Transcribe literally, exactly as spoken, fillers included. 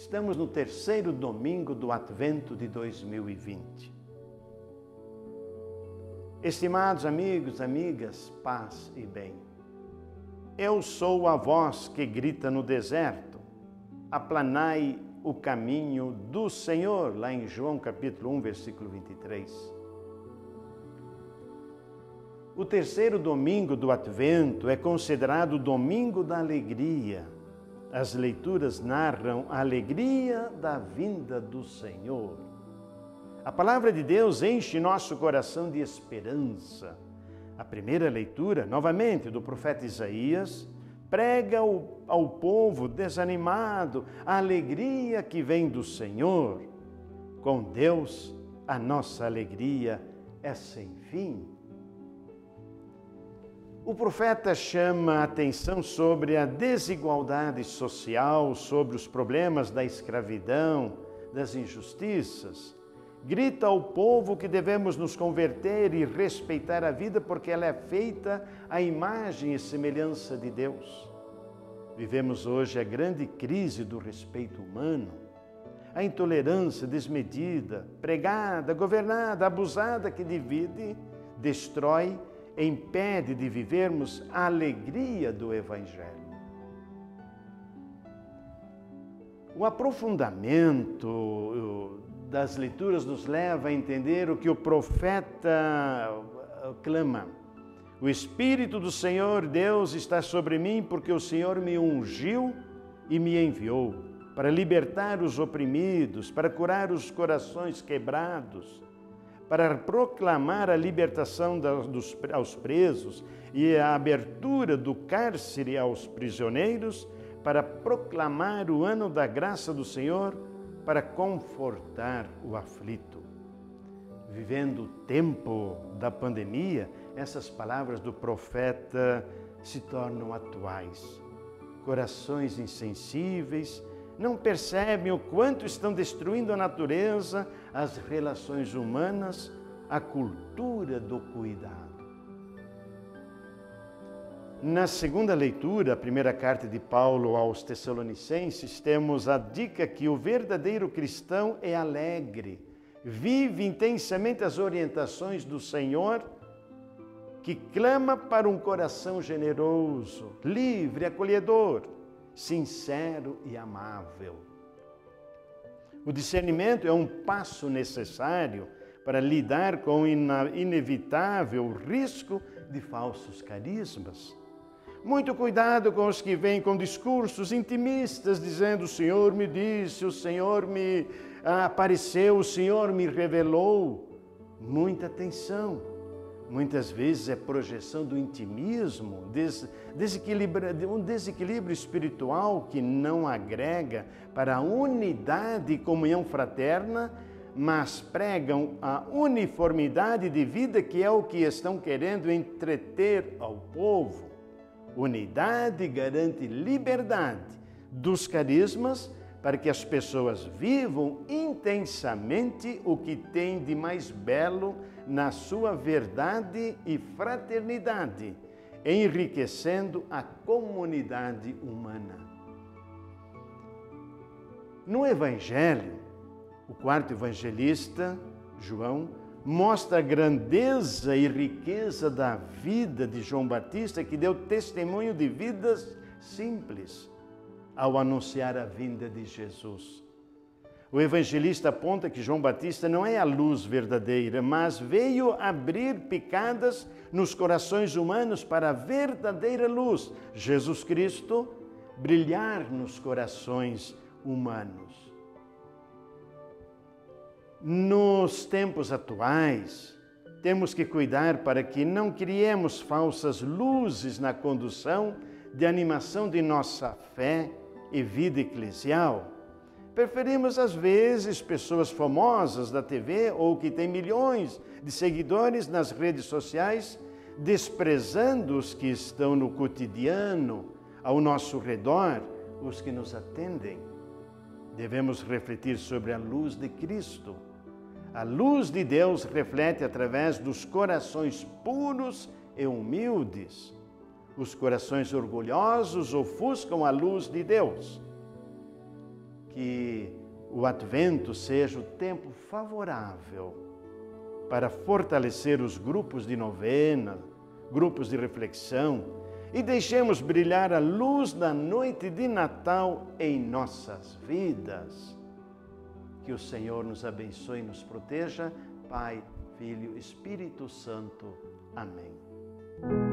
Estamos no terceiro domingo do Advento de dois mil e vinte. Estimados amigos, amigas, paz e bem. Eu sou a voz que grita no deserto, aplanai o caminho do Senhor, lá em João capítulo um, versículo vinte e três. O terceiro domingo do Advento é considerado o domingo da alegria. As leituras narram a alegria da vinda do Senhor. A palavra de Deus enche nosso coração de esperança. A primeira leitura, novamente, do profeta Isaías, prega ao, ao povo desanimado a alegria que vem do Senhor. Com Deus, a nossa alegria é sem fim. O profeta chama a atenção sobre a desigualdade social, sobre os problemas da escravidão, das injustiças. Grita ao povo que devemos nos converter e respeitar a vida porque ela é feita à imagem e semelhança de Deus. Vivemos hoje a grande crise do respeito humano, a intolerância desmedida, pregada, governada, abusada que divide, destrói, impede de vivermos a alegria do Evangelho. O aprofundamento das leituras nos leva a entender o que o profeta clama. O Espírito do Senhor Deus está sobre mim porque o Senhor me ungiu e me enviou para libertar os oprimidos, para curar os corações quebrados, para proclamar a libertação dos, aos presos e a abertura do cárcere aos prisioneiros, para proclamar o ano da graça do Senhor, para confortar o aflito. Vivendo o tempo da pandemia, essas palavras do profeta se tornam atuais. Corações insensíveis não percebem o quanto estão destruindo a natureza, as relações humanas, a cultura do cuidado. Na segunda leitura, a primeira carta de Paulo aos Tessalonicenses, temos a dica que o verdadeiro cristão é alegre, vive intensamente as orientações do Senhor, que clama para um coração generoso, livre, acolhedor, sincero e amável. O discernimento é um passo necessário para lidar com o inevitável risco de falsos carismas. Muito cuidado com os que vêm com discursos intimistas, dizendo: o Senhor me disse, o Senhor me apareceu, o Senhor me revelou. Muita atenção. Muitas vezes é projeção do intimismo, um desequilíbrio espiritual que não agrega para a unidade e comunhão fraterna, mas pregam a uniformidade de vida, que é o que estão querendo entreter ao povo. Unidade garante liberdade dos carismas para que as pessoas vivam intensamente o que tem de mais belo na sua verdade e fraternidade, enriquecendo a comunidade humana. No Evangelho, o quarto evangelista, João, mostra a grandeza e riqueza da vida de João Batista, que deu testemunho de vidas simples ao anunciar a vinda de Jesus. O evangelista aponta que João Batista não é a luz verdadeira, mas veio abrir picadas nos corações humanos para a verdadeira luz, Jesus Cristo, brilhar nos corações humanos. Nos tempos atuais, temos que cuidar para que não criemos falsas luzes na condução de animação de nossa fé e vida eclesial. Preferimos, às vezes, pessoas famosas da T V ou que têm milhões de seguidores nas redes sociais, desprezando os que estão no cotidiano, ao nosso redor, os que nos atendem. Devemos refletir sobre a luz de Cristo. A luz de Deus reflete através dos corações puros e humildes. Os corações orgulhosos ofuscam a luz de Deus. que o Advento seja o tempo favorável para fortalecer os grupos de novena, grupos de reflexão, e deixemos brilhar a luz da noite de Natal em nossas vidas. Que o Senhor nos abençoe e nos proteja, Pai, Filho, Espírito Santo. Amém.